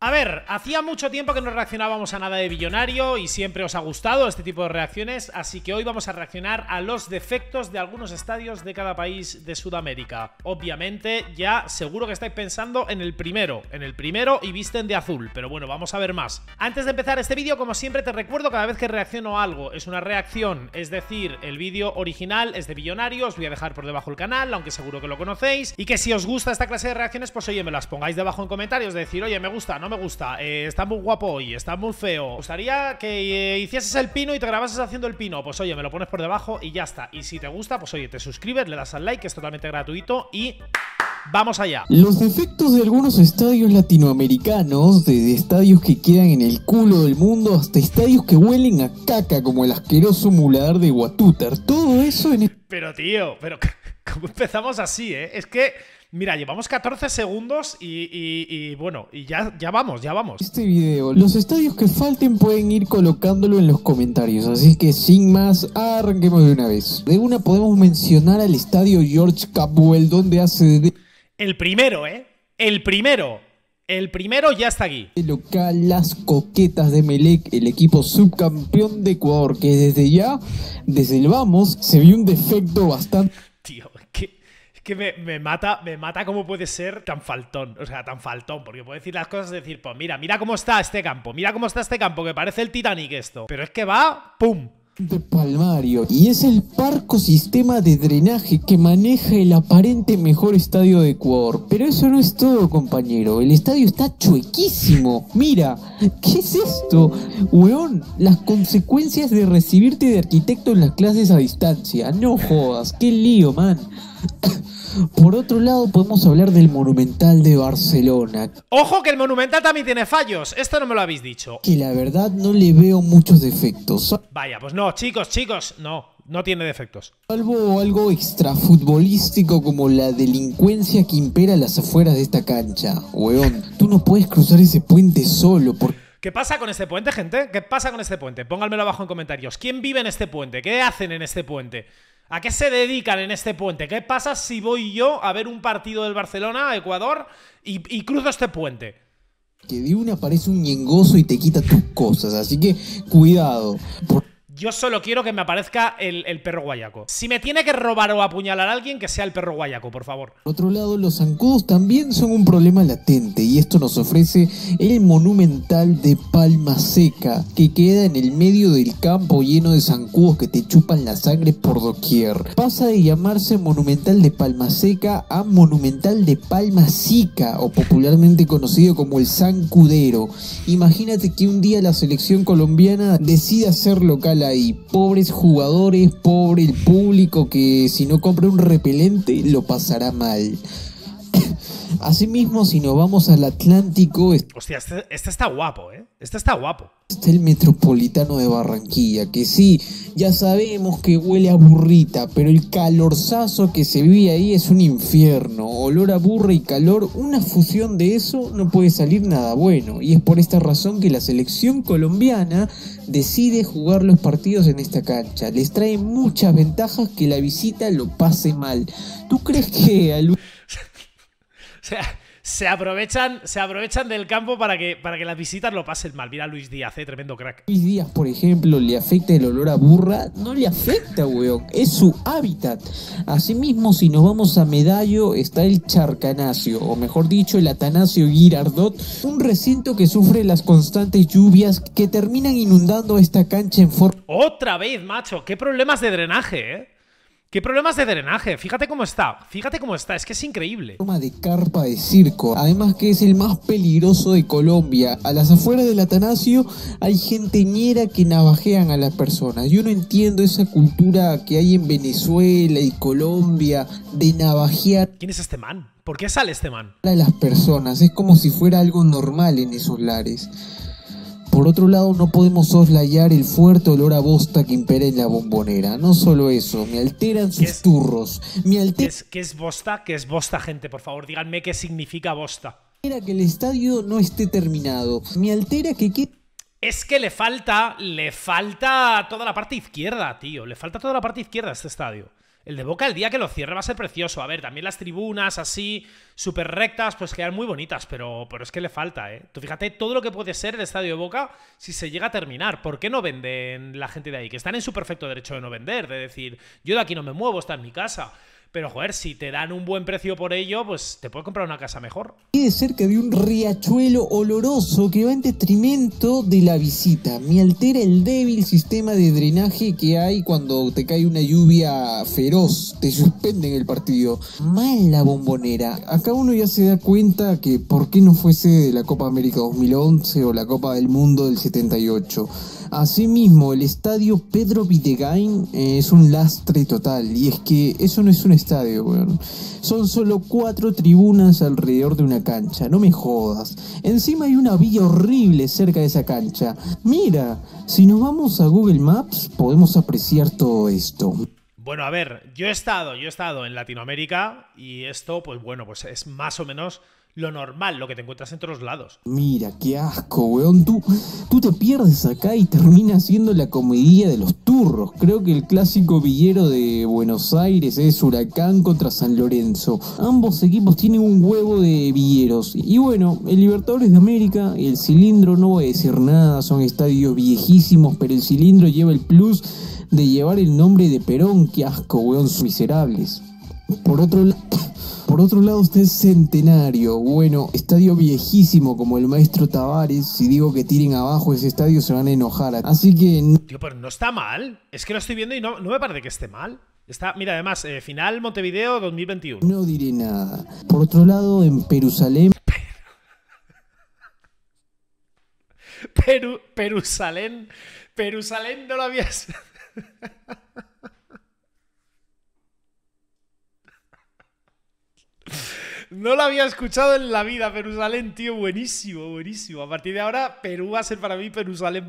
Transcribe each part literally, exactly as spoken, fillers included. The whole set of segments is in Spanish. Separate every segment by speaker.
Speaker 1: A ver, hacía mucho tiempo que no reaccionábamos a nada de Billonario y siempre os ha gustado este tipo de reacciones, así que hoy vamos a reaccionar a los defectos de algunos estadios de cada país de Sudamérica. Obviamente, ya seguro que estáis pensando en el primero, en el primero y visten de azul, pero bueno, vamos a ver más. Antes de empezar este vídeo, como siempre te recuerdo, cada vez que reacciono a algo es una reacción, es decir, el vídeo original es de Billonario, os voy a dejar por debajo el canal, aunque seguro que lo conocéis, y que si os gusta esta clase de reacciones, pues oye, me las pongáis debajo en comentarios, de decir, oye, me gusta, no me gusta, eh, está muy guapo hoy, está muy feo, me gustaría que eh, hicieses el pino y te grabases haciendo el pino, pues oye, me lo pones por debajo y ya está. Y si te gusta, pues oye, te suscribes, le das al like, que es totalmente gratuito y... ¡vamos allá!
Speaker 2: Los defectos de algunos estadios latinoamericanos, desde estadios que quedan en el culo del mundo hasta estadios que huelen a caca como el asqueroso muladar de Guatútar, todo eso en...
Speaker 1: Pero tío, pero ¿cómo empezamos así, eh? Es que... mira, llevamos catorce segundos y, y, y bueno, y ya, ya vamos, ya vamos.
Speaker 2: Este video, los estadios que falten pueden ir colocándolo en los comentarios, así que sin más, arranquemos de una vez. De una podemos mencionar al estadio George Capwell, donde hace de...
Speaker 1: el primero, ¿eh? El primero. El primero ya está aquí.
Speaker 2: El local Las Coquetas de Melec, el equipo subcampeón de Ecuador, que desde ya, desde el vamos, se vio un defecto bastante...
Speaker 1: Tío, que... que me, me mata, me mata cómo puede ser tan faltón, o sea, tan faltón, porque puede decir las cosas, decir, pues mira, mira cómo está este campo, mira cómo está este campo, que parece el Titanic esto, pero es que va, ¡pum!
Speaker 2: De Palmario, y es el parco sistema de drenaje que maneja el aparente mejor estadio de Ecuador. Pero eso no es todo, compañero, el estadio está chuequísimo. Mira, ¿qué es esto? Weón, las consecuencias de recibirte de arquitecto en las clases a distancia. No jodas, qué lío, man. Por otro lado, podemos hablar del Monumental de Barcelona.
Speaker 1: ¡Ojo que el Monumental también tiene fallos! Esto no me lo habéis dicho.
Speaker 2: Que la verdad no le veo muchos defectos.
Speaker 1: Vaya, pues no, chicos, chicos, no, no tiene defectos.
Speaker 2: Salvo algo extrafutbolístico como la delincuencia que impera a las afueras de esta cancha. Weón, tú no puedes cruzar ese puente solo por...
Speaker 1: ¿Qué pasa con este puente, gente? ¿Qué pasa con este puente? Pónganmelo abajo en comentarios. ¿Quién vive en este puente? ¿Qué hacen en este puente? ¿A qué se dedican en este puente? ¿Qué pasa si voy yo a ver un partido del Barcelona, Ecuador, y, y cruzo este puente?
Speaker 2: Que de una aparece un ñengoso y te quita tus cosas, así que cuidado. Por...
Speaker 1: yo solo quiero que me aparezca el, el perro guayaco. Si me tiene que robar o apuñalar a alguien, que sea el perro guayaco, por favor.
Speaker 2: Por otro lado, los zancudos también son un problema latente, y esto nos ofrece el Monumental de Palma Seca, que queda en el medio del campo lleno de zancudos que te chupan la sangre por doquier. Pasa de llamarse Monumental de Palma Seca a Monumental de Palma Sica, o popularmente conocido como el Zancudero. Imagínate que un día la selección colombiana decida ser local ahí. Pobres jugadores, pobre el público que si no compra un repelente lo pasará mal. Asimismo, si nos vamos al Atlántico...
Speaker 1: Hostia, este, este está guapo, ¿eh? Este está guapo.
Speaker 2: Está el Metropolitano de Barranquilla, que sí, ya sabemos que huele a burrita, pero el calorzazo que se vive ahí es un infierno. Olor a burra y calor, una fusión de eso no puede salir nada bueno. Y es por esta razón que la selección colombiana decide jugar los partidos en esta cancha. Les trae muchas ventajas que la visita lo pase mal. ¿Tú crees que a Luis...
Speaker 1: O sea, se aprovechan, se aprovechan del campo para que, para que las visitas lo pasen mal? Mira a Luis Díaz, eh, tremendo crack.
Speaker 2: Luis Díaz, por ejemplo, le afecta el olor a burra? No le afecta, weón. Es su hábitat. Asimismo, si nos vamos a Medallo, está el Charcanacio, o mejor dicho, el Atanasio Girardot, un recinto que sufre las constantes lluvias que terminan inundando esta cancha en forma...
Speaker 1: ¡Otra vez, macho! ¡Qué problemas de drenaje, eh! ¿Qué problemas de drenaje? Fíjate cómo está, fíjate cómo está, es que es increíble.
Speaker 2: Forma de carpa de circo, además que es el más peligroso de Colombia. A las afueras del Atanasio hay gente ñera que navajean a las personas. Yo no entiendo esa cultura que hay en Venezuela y Colombia de navajear.
Speaker 1: ¿Quién es este man? ¿Por qué sale este man?
Speaker 2: A las personas, es como si fuera algo normal en esos lares. Por otro lado, no podemos soslayar el fuerte olor a bosta que impera en la Bombonera. No solo eso, me alteran sus
Speaker 1: es,
Speaker 2: turros. Me alter...
Speaker 1: ¿Qué es, qué es bosta? ¿Qué es bosta, gente? Por favor, díganme qué significa bosta.
Speaker 2: Me altera que el estadio no esté terminado. Me altera que... ¿qué?
Speaker 1: Es que le falta, le falta toda la parte izquierda, tío. Le falta toda la parte izquierda a este estadio. El de Boca, el día que lo cierre, va a ser precioso. A ver, también las tribunas así, súper rectas, pues quedan muy bonitas, pero, pero es que le falta, ¿eh? Tú fíjate todo lo que puede ser el estadio de Boca si se llega a terminar. ¿Por qué no venden la gente de ahí? Que están en su perfecto derecho de no vender, de decir, yo de aquí no me muevo, está en mi casa. Pero, joder, si te dan un buen precio por ello, pues te puedes comprar una casa mejor.
Speaker 2: Quede cerca de un riachuelo oloroso que va en detrimento de la visita. Me altera el débil sistema de drenaje que hay cuando te cae una lluvia feroz. Te suspenden el partido. Mal la Bombonera. Acá uno ya se da cuenta que por qué no fuese de la Copa América dos mil once o la Copa del Mundo del setenta y ocho. Asimismo, el estadio Pedro Vitegain eh, es un lastre total. Y es que eso no es un estadio, weón. Son solo cuatro tribunas alrededor de una cancha. No me jodas. Encima hay una villa horrible cerca de esa cancha. Mira, si nos vamos a Google Maps, podemos apreciar todo esto.
Speaker 1: Bueno, a ver, yo he estado, yo he estado en Latinoamérica y esto, pues bueno, pues es más o menos lo normal, lo que te encuentras en todos lados.
Speaker 2: Mira, qué asco, weón. Tú, tú te pierdes acá y terminas siendo la comedia de los turros. Creo que el clásico villero de Buenos Aires es Huracán contra San Lorenzo. Ambos equipos tienen un huevo de villeros. Y bueno, el Libertadores de América, el Cilindro, no voy a decir nada, son estadios viejísimos, pero el Cilindro lleva el plus de llevar el nombre de Perón. Qué asco, weón, son miserables. Por otro lado... Por otro lado está el Centenario, bueno, estadio viejísimo como el Maestro Tavares. Si digo que tiren abajo ese estadio se van a enojar, así que...
Speaker 1: Tío, pero no está mal, es que lo estoy viendo y no, no me parece que esté mal. Está, mira, además, eh, final Montevideo dos mil veintiuno.
Speaker 2: No diré nada. Por otro lado, en Perusalén...
Speaker 1: Perú, Perusalén, Perusalén no lo habías... No lo había escuchado en la vida, Perusalén, tío, buenísimo, buenísimo. A partir de ahora, Perú va a ser para mí Perusalén.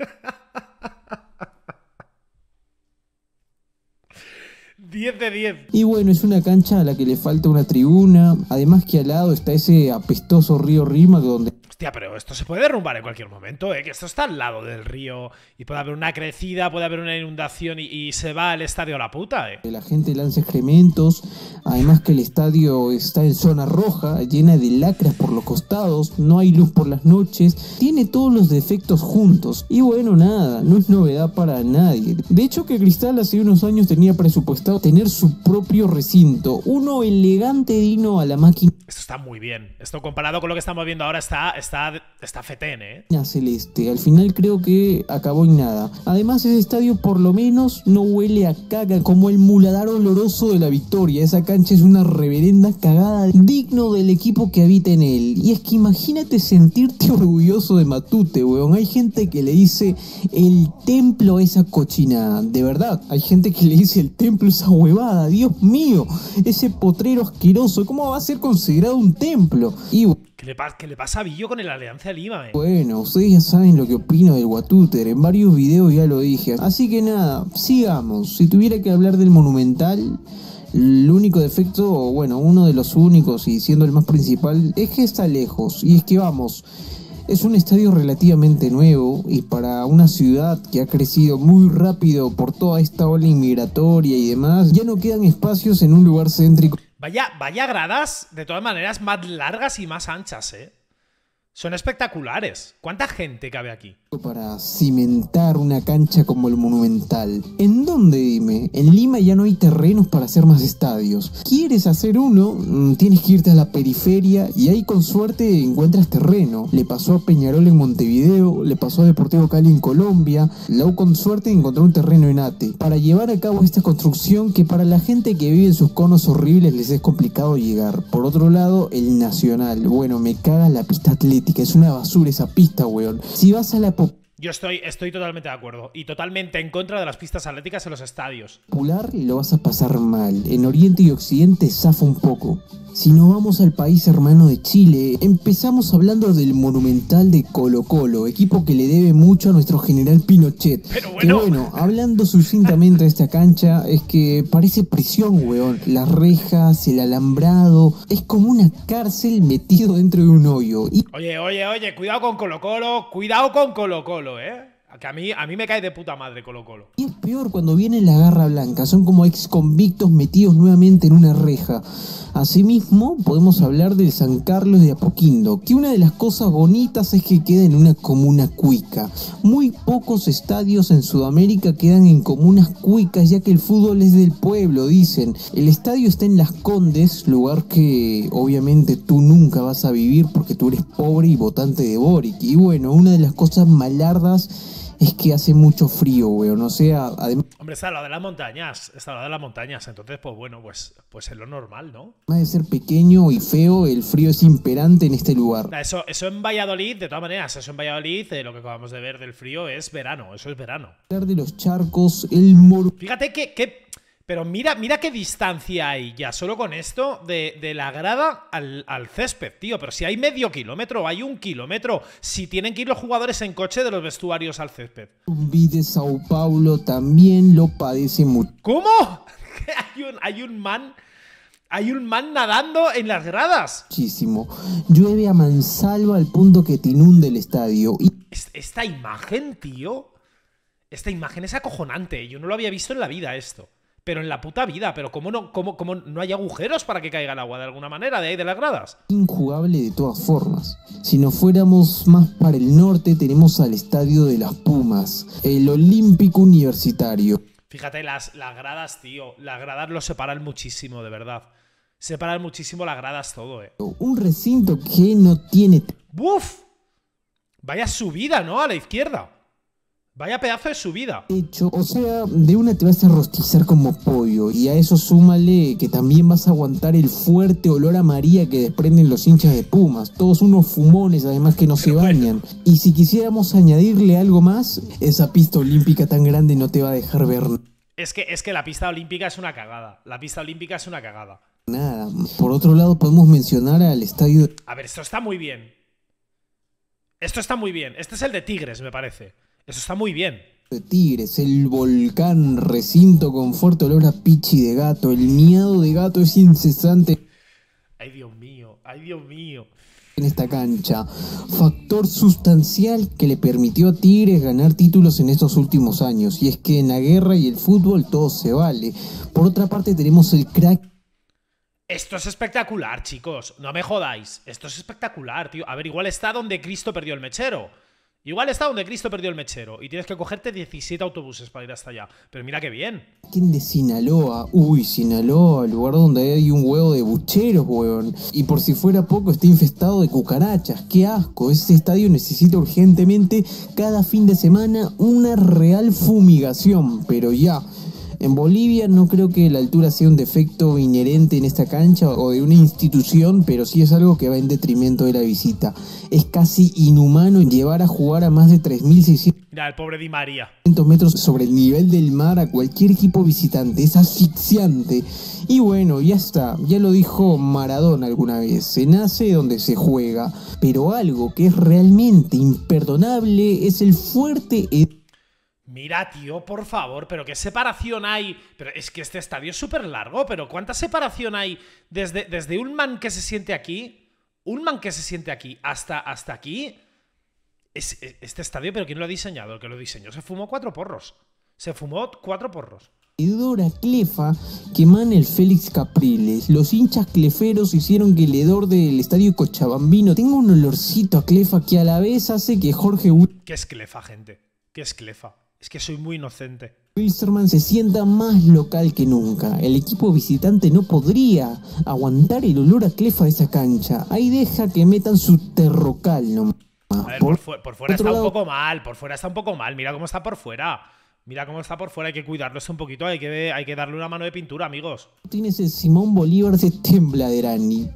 Speaker 1: diez de diez.
Speaker 2: Y bueno, es una cancha a la que le falta una tribuna. Además que al lado está ese apestoso río Rímac donde...
Speaker 1: Hostia, pero esto se puede derrumbar en cualquier momento, ¿eh? Que esto está al lado del río y puede haber una crecida, puede haber una inundación y, y se va el estadio a la puta, ¿eh?
Speaker 2: La gente lanza excrementos. Además que el estadio está en zona roja, llena de lacras por los costados, no hay luz por las noches, tiene todos los defectos juntos. Y bueno, nada, no es novedad para nadie. De hecho que Cristal hace unos años tenía presupuestado tener su propio recinto, uno elegante digno a la máquina
Speaker 1: Esto está muy bien. Esto comparado con lo que estamos viendo ahora está, está, está fetén, ¿eh?
Speaker 2: celeste. Al final creo que acabó en nada. Además ese estadio por lo menos no huele a caga como el muladar oloroso de la Victoria. Esa cancha es una reverenda cagada digno del equipo que habita en él. Y es que imagínate sentirte orgulloso de Matute, weón. Hay gente que le dice el templo a esa cochinada. De verdad, hay gente que le dice el templo a esa huevada. Dios mío, ese potrero asqueroso. ¿Cómo va a ser considerado un templo? Y
Speaker 1: ¿Qué le, pasa, ¿Qué le pasa a Billo con el Alianza Lima, eh?
Speaker 2: bueno, ustedes ya saben lo que opino del Guatúter, en varios videos ya lo dije. Así que nada, sigamos. Si tuviera que hablar del Monumental, el único defecto, o bueno, uno de los únicos y siendo el más principal, es que está lejos. Y es que vamos, es un estadio relativamente nuevo y para una ciudad que ha crecido muy rápido por toda esta ola inmigratoria y demás, ya no quedan espacios en un lugar céntrico.
Speaker 1: Vaya, vaya gradas, de todas maneras, más largas y más anchas, ¿eh? Son espectaculares. ¿Cuánta gente cabe aquí?
Speaker 2: Para cimentar una cancha como el Monumental. ¿En dónde, dime? En Lima ya no hay terrenos para hacer más estadios. ¿Quieres hacer uno? Tienes que irte a la periferia y ahí con suerte encuentras terreno. Le pasó a Peñarol en Montevideo, le pasó a Deportivo Cali en Colombia. La U con suerte encontró un terreno en Ate. Para llevar a cabo esta construcción que para la gente que vive en sus conos horribles les es complicado llegar. Por otro lado, el Nacional. Bueno, me caga la pista atlética. Es una basura esa pista, weón. Si vas a la
Speaker 1: Yo estoy, estoy totalmente de acuerdo y totalmente en contra de las pistas atléticas en los estadios.
Speaker 2: popular, lo vas a pasar mal. En Oriente y Occidente zafa un poco. Si nos vamos al país hermano de Chile, empezamos hablando del Monumental de Colo Colo, equipo que le debe mucho a nuestro general Pinochet.
Speaker 1: Pero bueno,
Speaker 2: que bueno, hablando sucintamente de esta cancha, es que parece prisión, weón. Las rejas, el alambrado, es como una cárcel metido dentro de un hoyo. Y
Speaker 1: Oye, oye, oye, cuidado con Colo Colo, cuidado con Colo Colo, ¿eh? Que a mí, a mí me cae de puta madre Colo-Colo.
Speaker 2: Y es peor cuando viene la garra blanca, son como ex convictos metidos nuevamente en una reja. Asimismo, podemos hablar del San Carlos de Apoquindo, que una de las cosas bonitas es que queda en una comuna cuica. Muy pocos estadios en Sudamérica quedan en comunas cuicas, ya que el fútbol es del pueblo, dicen. El estadio está en Las Condes, lugar que obviamente tú nunca vas a vivir porque tú eres pobre y votante de Boric. Y bueno, una de las cosas malardas es que hace mucho frío, weón. O sea, además...
Speaker 1: Hombre, está lo de las montañas. Está lo de las montañas. Entonces, pues bueno, pues, pues es lo normal, ¿no?
Speaker 2: Además de ser pequeño y feo, el frío es imperante en este lugar.
Speaker 1: Eso, eso en Valladolid, de todas maneras, eso en Valladolid, eh, lo que acabamos de ver del frío es verano. Eso es verano.
Speaker 2: Hablar de los charcos, el mor...
Speaker 1: Fíjate que... que pero mira, mira qué distancia hay ya solo con esto de, de la grada al, al césped, tío. Pero si hay medio kilómetro, hay un kilómetro. Si tienen que ir los jugadores en coche de los vestuarios al césped.
Speaker 2: de Sao Paulo también lo padece mucho.
Speaker 1: ¿Cómo? hay, un, hay un man... Hay un man nadando en las gradas.
Speaker 2: Muchísimo. Llueve a mansalva al punto que te inunde el estadio. Y...
Speaker 1: Esta imagen, tío... Esta imagen es acojonante. Yo no lo había visto en la vida esto. Pero en la puta vida, pero ¿cómo no, cómo, cómo no hay agujeros para que caiga el agua de alguna manera de ahí de las gradas?
Speaker 2: Injugable de todas formas. Si nos fuéramos más para el norte, tenemos al estadio de las Pumas, el Olímpico Universitario.
Speaker 1: Fíjate, las, las gradas, tío, las gradas lo separan muchísimo, de verdad. Separan muchísimo las gradas todo, eh.
Speaker 2: Un recinto que no tiene...
Speaker 1: ¡Buf! Vaya subida, ¿no? A la izquierda. Vaya pedazo de subida.
Speaker 2: Hecho, o sea, de una te vas a rostizar como pollo. Y a eso súmale que también vas a aguantar el fuerte olor a María que desprenden los hinchas de Pumas. Todos unos fumones, además que no se bañan. Y si quisiéramos añadirle algo más, esa pista olímpica tan grande no te va a dejar ver
Speaker 1: Es que, es que la pista olímpica es una cagada. La pista olímpica es una cagada.
Speaker 2: nada. Por otro lado, podemos mencionar al estadio...
Speaker 1: A ver, esto está muy bien. Esto está muy bien. Este es el de Tigres, me parece. Eso está muy bien.
Speaker 2: de Tigres, el volcán, recinto con fuerte olor a pichi de gato. El miado de gato es incesante.
Speaker 1: Ay, Dios mío, ay, Dios mío.
Speaker 2: En esta cancha, factor sustancial que le permitió a Tigres ganar títulos en estos últimos años. Y es que en la guerra y el fútbol todo se vale. Por otra parte tenemos el crack.
Speaker 1: Esto es espectacular, chicos. No me jodáis. Esto es espectacular, tío. A ver, igual está donde Cristo perdió el mechero. Igual está donde Cristo perdió el mechero. Y tienes que cogerte diecisiete autobuses para ir hasta allá. Pero mira qué bien.
Speaker 2: ¿Quién de Sinaloa? Uy, Sinaloa, lugar donde hay un huevo de bucheros, huevón. Y por si fuera poco, está infestado de cucarachas. ¡Qué asco! Ese estadio necesita urgentemente, cada fin de semana, una real fumigación. Pero ya... En Bolivia no creo que la altura sea un defecto inherente en esta cancha o de una institución, pero sí es algo que va en detrimento de la visita. Es casi inhumano llevar a jugar a más de tres mil seiscientos
Speaker 1: Mira, el pobre Di María.
Speaker 2: metros sobre el nivel del mar a cualquier equipo visitante. Es asfixiante. Y bueno, ya está. Ya lo dijo Maradona alguna vez. Se nace donde se juega. Pero algo que es realmente imperdonable es el fuerte...
Speaker 1: Mira, tío, por favor, pero qué separación hay. Pero es que este estadio es súper largo, pero ¿cuánta separación hay desde, desde un man que se siente aquí? Un man que se siente aquí hasta, hasta aquí. Es, es, este estadio, pero ¿quién lo ha diseñado? El que lo diseñó se fumó cuatro porros. Se fumó cuatro porros.
Speaker 2: Hedor a clefa que emana el Félix Capriles. Los hinchas cleferos hicieron que el hedor del estadio Cochabambino tenga un olorcito a clefa que a la vez hace que Jorge...
Speaker 1: ¿Qué es clefa, gente? ¿Qué es clefa? Es que soy muy inocente.
Speaker 2: Wilstermann se sienta más local que nunca. El equipo visitante no podría aguantar el olor a clefa de esa cancha. Ahí deja que metan su terrocal nomás.
Speaker 1: A ver, por, fu por fuera está lado... un poco mal. Por fuera está un poco mal. Mira cómo está por fuera. Mira cómo está por fuera. Hay que cuidarlo un poquito. Hay que, hay que darle una mano de pintura, amigos.
Speaker 2: Tienes el Simón Bolívar de Tembladerani.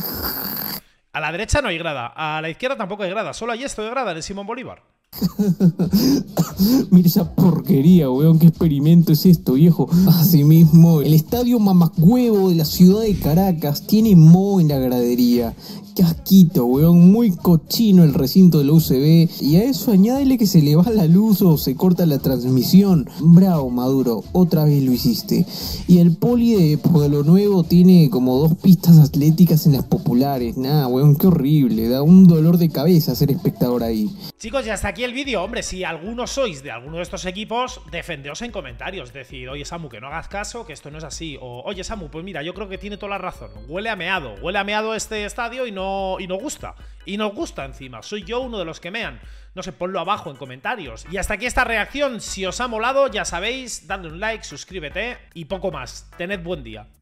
Speaker 1: A la derecha no hay grada. A la izquierda tampoco hay grada. Solo hay esto de grada en el Simón Bolívar.
Speaker 2: Mira esa porquería, weón, qué experimento es esto, viejo. Asimismo, el estadio Mamagüevo de la ciudad de Caracas tiene moho en la gradería. Qué asquito, weón, muy cochino el recinto de la U C B. Y a eso añádele que se le va la luz o se corta la transmisión. Bravo, Maduro, otra vez lo hiciste. Y el poli de Pueblo Nuevo tiene como dos pistas atléticas en las populares. Nada, weón, qué horrible. Da un dolor de cabeza ser espectador ahí.
Speaker 1: Chicos, y hasta aquí aquí el vídeo. Hombre, si algunos sois de alguno de estos equipos, defendeos en comentarios. Decid, oye Samu, que no hagas caso, que esto no es así. O, oye Samu, pues mira, yo creo que tiene toda la razón. Huele a meado, huele a meado este estadio y no, y no gusta. Y nos gusta encima, soy yo uno de los que mean. No sé, ponlo abajo en comentarios. Y hasta aquí esta reacción. Si os ha molado, ya sabéis, dadle un like, suscríbete y poco más. Tened buen día.